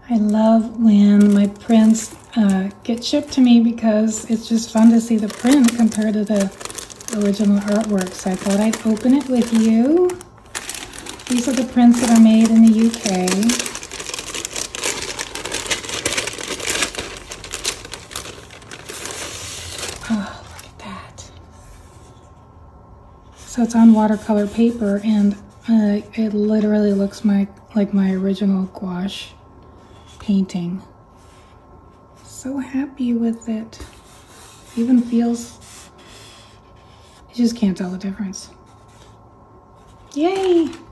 I love when my prints get shipped to me because it's just fun to see the print compared to the original artwork. So I thought I'd open it with you. These are the prints that are made in the UK. Oh, look at that. So it's on watercolor paper, and it literally looks like my original gouache painting. So happy with it. Even feels, you just can't tell the difference. Yay!